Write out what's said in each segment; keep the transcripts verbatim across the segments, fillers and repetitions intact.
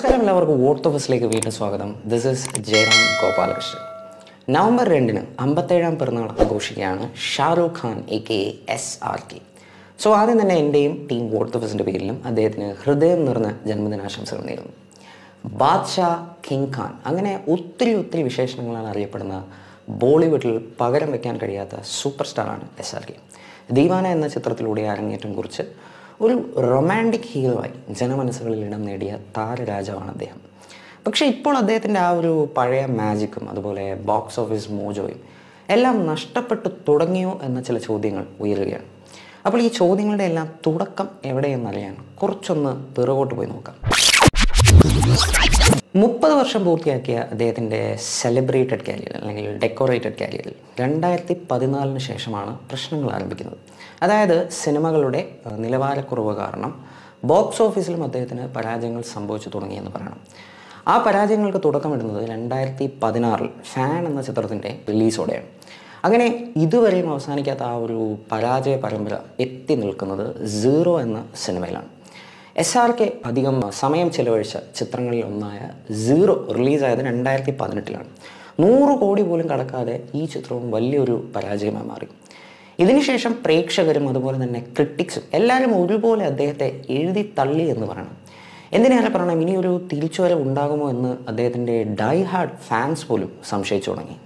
നമസ്കാരം എല്ലാവർക്കും വോട്ട് ഓഫീസിലേക്ക് വീണ്ടും സ്വാഗതം. This is Jayaram Gopalakrishnan. November രണ്ടിന് അമ്പത്തേഴാം പിറന്നാൾ ആഘോഷിക്കുകയാണ് Shahrukh Khan aka S R K. So ആദ്യം തന്നെ എൻ്റെയും ടീം വോട്ട് ഓഫീസിൻ്റെ പേരിലും അദ്ദേഹത്തിന് ഹൃദയം നിറഞ്ഞ ജന്മദിനാശംസകൾ നേരുന്നു. ബാദ്ഷാ, കിങ് ഖാൻ, അങ്ങനെ ഒത്തിരി ഒത്തിരി വിശേഷണങ്ങളാണ് അറിയപ്പെടുന്ന ബോളിവുഡിൽ പകരം വയ്ക്കാൻ കഴിയാത്ത സൂപ്പർ സ്റ്റാറാണ് എസ് ആർ കെ. ദീവാന എന്ന ചിത്രത്തിലൂടെ അരങ്ങേറ്റം കുറിച്ച് ഒരു റൊമാൻറ്റിക് ഹീറോയായി ജനമനസ്സുകളിൽ ഇടം നേടിയ താരരാജാവാണ് അദ്ദേഹം. പക്ഷേ ഇപ്പോൾ അദ്ദേഹത്തിൻ്റെ ആ ഒരു പഴയ മാജിക്കും അതുപോലെ ബോക്സ് ഓഫീസ് മോജോയും എല്ലാം നഷ്ടപ്പെട്ടു തുടങ്ങിയോ എന്ന ചില ചോദ്യങ്ങൾ ഉയരുകയാണ്. അപ്പോൾ ഈ ചോദ്യങ്ങളുടെ എല്ലാം തുടക്കം എവിടെയെന്നറിയാൻ കുറച്ചൊന്ന് പിറകോട്ട് പോയി നോക്കാം. മുപ്പത് വർഷം പൂർത്തിയാക്കിയ അദ്ദേഹത്തിൻ്റെ സെലിബ്രേറ്റഡ് കാരിയർ അല്ലെങ്കിൽ ഡെക്കോറേറ്റഡ് കാരിയറിൽ രണ്ടായിരത്തി പതിനാലിന് ശേഷമാണ് പ്രശ്നങ്ങൾ ആരംഭിക്കുന്നത്. അതായത് സിനിമകളുടെ നിലവാരക്കുറവ് കാരണം ബോക്സ് ഓഫീസിലും അദ്ദേഹത്തിന് പരാജയങ്ങൾ സംഭവിച്ചു തുടങ്ങിയെന്ന് പറയണം. ആ പരാജയങ്ങൾക്ക് തുടക്കമിടുന്നത് രണ്ടായിരത്തി പതിനാറിൽ ഫാൻ എന്ന ചിത്രത്തിൻ്റെ റിലീസോടെയാണ്. അങ്ങനെ ഇതുവരെയും അവസാനിക്കാത്ത ആ ഒരു പരാജയ പരമ്പര എത്തി നിൽക്കുന്നത് സീറോ എന്ന സിനിമയിലാണ്. എസ് ആർ കെ അധികം സമയം ചെലവഴിച്ച ചിത്രങ്ങളിൽ ഒന്നായ സീറോ റിലീസായത് രണ്ടായിരത്തി പതിനെട്ടിലാണ്. നൂറ് കോടി പോലും കടക്കാതെ ഈ ചിത്രവും വലിയൊരു പരാജയമായി മാറി. ഇതിനുശേഷം പ്രേക്ഷകരും അതുപോലെ തന്നെ ക്രിട്ടിക്സും എല്ലാവരും ഒരുപോലെ അദ്ദേഹത്തെ എഴുതി തള്ളി എന്ന് പറയണം. എന്തിനേറെ പറയണം, ഇനിയൊരു തിരിച്ചുവരവ് ഉണ്ടാകുമോ എന്ന് അദ്ദേഹത്തിൻ്റെ ഡൈ ഹാർഡ് ഫാൻസ് പോലും സംശയിച്ചു തുടങ്ങി.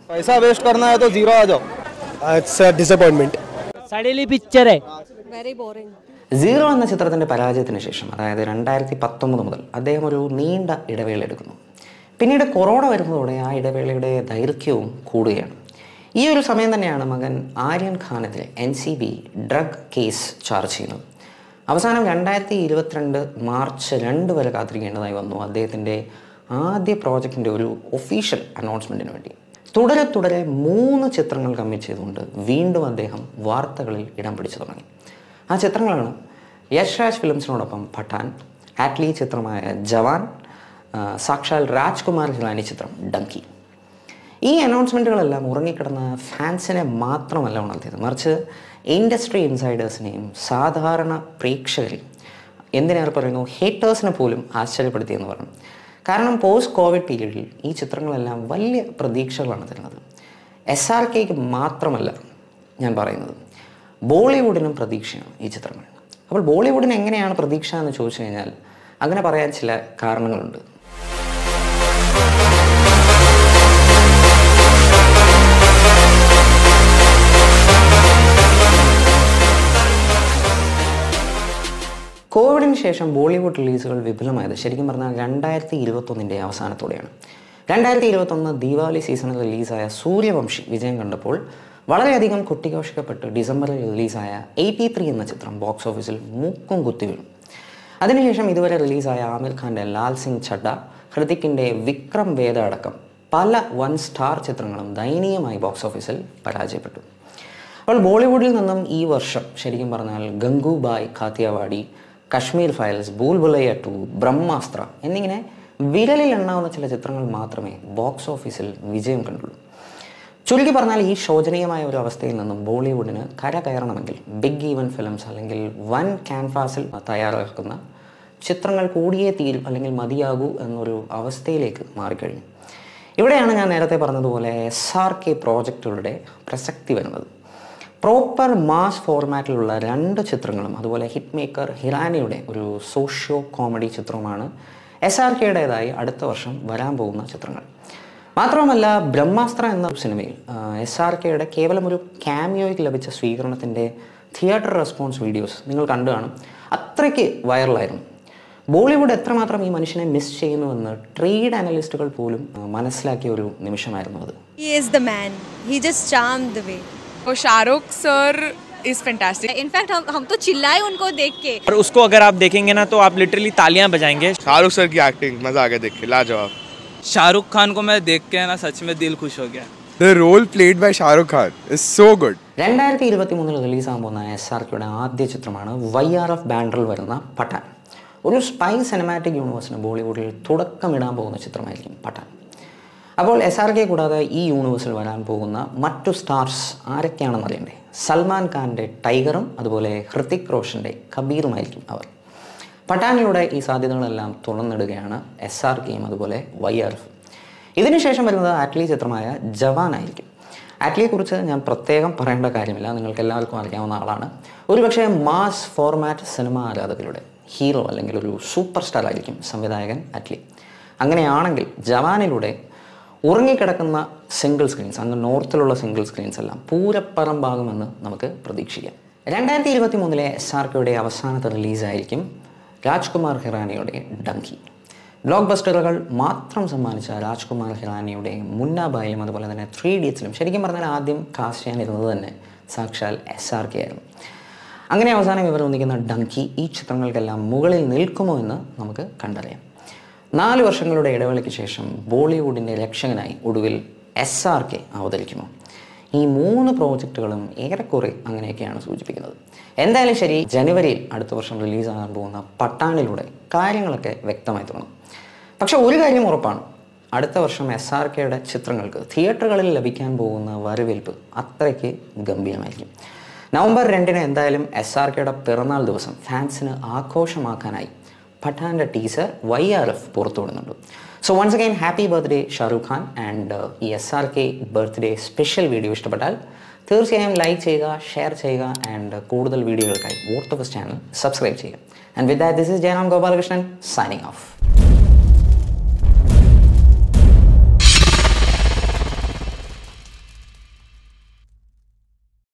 സീറോ എന്ന ചിത്രത്തിൻ്റെ പരാജയത്തിന് ശേഷം, അതായത് രണ്ടായിരത്തി പത്തൊമ്പത് മുതൽ അദ്ദേഹം ഒരു നീണ്ട ഇടവേള എടുക്കുന്നു. പിന്നീട് കൊറോണ വരുന്നതോടെ ആ ഇടവേളയുടെ ദൈർഘ്യവും കൂടുകയാണ്. ഈ ഒരു സമയം തന്നെയാണ് മകൻ ആര്യൻ ഖാനെതിരെ N C B drug case charge ചെയ്യുന്നത്. അവസാനം രണ്ടായിരത്തി ഇരുപത്തിരണ്ട് മാർച്ച് രണ്ട് വരെ കാത്തിരിക്കേണ്ടതായി വന്നു അദ്ദേഹത്തിൻ്റെ ആദ്യ പ്രോജക്റ്റിൻ്റെ ഒരു ഒഫീഷ്യൽ അനൗൺസ്മെൻറ്റിന് വേണ്ടി. തുടരെ തുടരെ മൂന്ന് ചിത്രങ്ങൾ കമ്മിറ്റ് ചെയ്തുകൊണ്ട് വീണ്ടും അദ്ദേഹം വാർത്തകളിൽ ഇടം പിടിച്ചു തുടങ്ങി. ആ ചിത്രങ്ങളാണ് യശ് രാജ് ഫിലിംസിനോടൊപ്പം പഠാൻ, ആറ്റ്ലി ചിത്രമായ ജവാൻ, സാക്ഷാൽ രാജ്കുമാർ ഹിറാനി ചിത്രം ഡങ്കി. ഈ അനൗൺസ്മെൻറ്റുകളെല്ലാം ഉറങ്ങിക്കിടന്ന ഫാൻസിനെ മാത്രമല്ല ഉണർത്തിയത്, മറിച്ച് ഇൻഡസ്ട്രി ഇൻസൈഡേഴ്സിനെയും സാധാരണ പ്രേക്ഷകരെയും, എന്തിനേറെ പറയുന്നു ഹേറ്റേഴ്സിനെ പോലും ആശ്ചര്യപ്പെടുത്തിയെന്ന് പറഞ്ഞു. കാരണം പോസ്റ്റ് കോവിഡ് പീരീഡിൽ ഈ ചിത്രങ്ങളെല്ലാം വലിയ പ്രതീക്ഷകളാണ് തരുന്നത്. എസ് ആർ കെക്ക് മാത്രമല്ല ഞാൻ പറയുന്നത്, ബോളിവുഡിനും പ്രതീക്ഷയാണ് ഈ ചിത്രങ്ങൾ. അപ്പോൾ ബോളിവുഡിന് എങ്ങനെയാണ് പ്രതീക്ഷ എന്ന് ചോദിച്ചു കഴിഞ്ഞാൽ അങ്ങനെ പറയാൻ ചില കാരണങ്ങളുണ്ട്. കോവിഡിന് ശേഷം ബോളിവുഡ് റിലീസുകൾ വിപുലമായത് ശരിക്കും പറഞ്ഞാൽ രണ്ടായിരത്തി ഇരുപത്തൊന്നിൻ്റെ അവസാനത്തോടെയാണ്. രണ്ടായിരത്തി ഇരുപത്തൊന്ന് ദീപാവലി സീസണിൽ റിലീസായ സൂര്യവംശി വിജയം കണ്ടപ്പോൾ വളരെയധികം കുട്ടിഘോഷിക്കപ്പെട്ട് ഡിസംബറിൽ റിലീസായ എയ്റ്റി ത്രീ എന്ന ചിത്രം ബോക്സ് ഓഫീസിൽ മൂക്കും കുത്തി വീണു. അതിനുശേഷം ഇതുവരെ റിലീസായ ആമിർ ഖാൻ്റെ ലാൽ സിംഗ് ചഡ്ഡ, ഹൃതിക്കിൻ്റെ വിക്രം വേദ അടക്കം പല വൺ സ്റ്റാർ ചിത്രങ്ങളും ദയനീയമായി ബോക്സ് ഓഫീസിൽ പരാജയപ്പെട്ടു. അപ്പോൾ ബോളിവുഡിൽ നിന്നും ഈ വർഷം ശരിക്കും പറഞ്ഞാൽ ഗംഗൂബായ് കാത്തിയവാടി, കശ്മീർ ഫയൽസ്, ബൂൽബുലയ്യ ടു, ബ്രഹ്മാസ്ത്ര എന്നിങ്ങനെ വിരലിൽ എണ്ണാവുന്ന ചില ചിത്രങ്ങൾ മാത്രമേ ബോക്സ് ഓഫീസിൽ വിജയം കണ്ടുള്ളൂ. ചുരുക്കി പറഞ്ഞാൽ ഈ ശോചനീയമായ ഒരു അവസ്ഥയിൽ നിന്നും ബോളിവുഡിന് കര കയറണമെങ്കിൽ ബിഗ് ഈവൻറ്റ് ഫിലിംസ് അല്ലെങ്കിൽ വൻ ക്യാൻവാസിൽ തയ്യാറാക്കുന്ന ചിത്രങ്ങൾ കൂടിയേ തീരും അല്ലെങ്കിൽ മതിയാകൂ എന്നൊരു അവസ്ഥയിലേക്ക് മാറിക്കഴിഞ്ഞു. ഇവിടെയാണ് ഞാൻ നേരത്തെ പറഞ്ഞതുപോലെ എസ് ആർ കെ പ്രോജക്റ്റുകളുടെ പ്രസക്തി വരുന്നത്. പ്രോപ്പർ മാസ് ഫോർമാറ്റിലുള്ള രണ്ട് ചിത്രങ്ങളും അതുപോലെ ഹിറ്റ് മേക്കർ ഹിറാനിയുടെ ഒരു സോഷ്യോ കോമഡി ചിത്രവുമാണ് എസ് ആർ കെയുടേതായി അടുത്ത വർഷം വരാൻ പോകുന്ന ചിത്രങ്ങൾ. മാത്രമല്ല ബ്രഹ്മാസ്ത്ര എന്ന സിനിമയിൽ എസ് ആർ കെയുടെ കേവലം ഒരു ക്യാമിയോയ്ക്ക് ലഭിച്ച സ്വീകരണത്തിൻ്റെ തിയേറ്റർ റെസ്പോൺസ് വീഡിയോസ് നിങ്ങൾ കണ്ടു കാണും. അത്രയ്ക്ക് വൈറലായിരുന്നു. ബോളിവുഡ് എത്രമാത്രം ഈ മനുഷ്യനെ മിസ് ചെയ്യുന്നുവെന്ന് ട്രേഡ് അനലിസ്റ്റുകൾ പോലും മനസ്സിലാക്കിയ ഒരു നിമിഷമായിരുന്നു അത്. और Shahrukh sir is fantastic. In fact हम हम तो चिल्लाए उनको देख के. और उसको अगर आप देखेंगे ना तो आप लिटरली तालियां बजाएंगे. शाहरुख सर की एक्टिंग मजा आ गया देख के, लाजवाब. शाहरुख खान को मैं देख के ना सच में दिल खुश हो गया. The role played by Shahrukh Khan is so good. രണ്ടായിരത്തി ഇരുപത്തി മൂന്നിൽ റിലീസാകാൻ പോകുന്ന എസ് ആർ കെയുടെ ആദ്യ ചിത്രമാണ് വൈ ആർ എഫ് ബാൻഡറിൽ വരുന്ന പഠാൻ. ഒരു സ്പൈ സിനിമാറ്റിക് യൂണിവേഴ്സിന് ബോളിവുഡിൽ തുടക്കമിടാൻ പോകുന്ന ചിത്രമായിരിക്കും പഠാൻ. അപ്പോൾ എസ് ആർ കെ കൂടാതെ ഈ യൂണിവേഴ്സിൽ വരാൻ പോകുന്ന മറ്റു സ്റ്റാർസ് ആരൊക്കെയാണെന്ന് അറിയണ്ടേ? സൽമാൻ ഖാൻ്റെ ടൈഗറും അതുപോലെ ഹൃതിക് റോഷൻ്റെ കബീറുമായിരിക്കും അവർ. പഠാനിലൂടെ ഈ സാധ്യതകളെല്ലാം തുറന്നിടുകയാണ് എസ് ആർ കെയും അതുപോലെ വൈ ആർ എഫ്. ഇതിനുശേഷം വരുന്നത് ആറ്റ്ലി ചിത്രമായ ജവാനായിരിക്കും. ആറ്റ്ലിയെക്കുറിച്ച് ഞാൻ പ്രത്യേകം പറയേണ്ട കാര്യമില്ല, നിങ്ങൾക്ക് എല്ലാവർക്കും അറിയാവുന്ന ആളാണ്. ഒരുപക്ഷെ മാസ് ഫോർമാറ്റ് സിനിമ ആരാധകരുടെ ഹീറോ അല്ലെങ്കിൽ ഒരു സൂപ്പർ സ്റ്റാർ ആയിരിക്കും സംവിധായകൻ ആറ്റ്ലി. അങ്ങനെയാണെങ്കിൽ ജവാനിലൂടെ ഉറങ്ങിക്കിടക്കുന്ന സിംഗിൾ സ്ക്രീൻസ്, അങ്ങ് നോർത്തിലുള്ള സിംഗിൾ സ്ക്രീൻസ് എല്ലാം പൂരപ്പറമ്പാകുമെന്ന് നമുക്ക് പ്രതീക്ഷിക്കാം. രണ്ടായിരത്തി ഇരുപത്തി മൂന്നിലെ എസ് ആർ കെയുടെ അവസാനത്തെ റിലീസായിരിക്കും രാജ്കുമാർ ഹിറാനിയുടെ ഡങ്കി. ബ്ലോക്ക് ബസ്റ്ററുകൾ മാത്രം സമ്മാനിച്ച രാജ്കുമാർ ഹിറാനിയുടെ മുന്നാബായിലും അതുപോലെ തന്നെ ത്രീ ഇഡിയറ്റ്സിലും ശരിക്കും പറഞ്ഞാൽ ആദ്യം കാസ്റ്റ് ചെയ്യാനിരുന്നത് തന്നെ സാക്ഷാൽ എസ് ആർ കെ ആയിരുന്നു. അങ്ങനെ അവസാനം ഇവർ ഒന്നിക്കുന്ന ഡങ്കി ഈ ചിത്രങ്ങൾക്കെല്ലാം മുകളിൽ നിൽക്കുമോ എന്ന് നമുക്ക് കണ്ടറിയാം. നാല് വർഷങ്ങളുടെ ഇടവേളയ്ക്ക് ശേഷം ബോളിവുഡിൻ്റെ രക്ഷകനായി ഒടുവിൽ എസ് ആർ കെ അവതരിക്കുമോ? ഈ മൂന്ന് പ്രോജക്റ്റുകളും ഏറെക്കുറെ അങ്ങനെയൊക്കെയാണ് സൂചിപ്പിക്കുന്നത്. എന്തായാലും ശരി, ജനുവരിയിൽ അടുത്ത വർഷം റിലീസാകാൻ പോകുന്ന പഠാനിലൂടെ കാര്യങ്ങളൊക്കെ വ്യക്തമായി തുടങ്ങും. പക്ഷെ ഒരു കാര്യം ഉറപ്പാണ്, അടുത്ത വർഷം എസ് ആർ കെയുടെ ചിത്രങ്ങൾക്ക് തിയേറ്ററുകളിൽ ലഭിക്കാൻ പോകുന്ന വരവേൽപ്പ് അത്രയ്ക്ക് ഗംഭീരമായിരിക്കും. നവംബർ രണ്ടിന് എന്തായാലും എസ് ആർ കെയുടെ പിറന്നാൾ ദിവസം ഫാൻസിന് ആഘോഷമാക്കാനായി പഠാൻ്റെ ടീസർ വൈ ആർ എഫ് പുറത്തുവിടുന്നുണ്ട്. So once again happy birthday Shahrukh Khan. And ഈ S R K birthday special video ഇഷ്ടപ്പെട്ടാൽ തീർച്ചയായും ലൈക്ക് ചെയ്യുക, ഷെയർ ചെയ്യുക. ആൻഡ് കൂടുതൽ വീഡിയോകൾക്കായി വോട്ട് ഓഫ് ചാനൽ സബ്സ്ക്രൈബ് ചെയ്യുക. And with that this is Jayaram Gopalakrishnan signing of.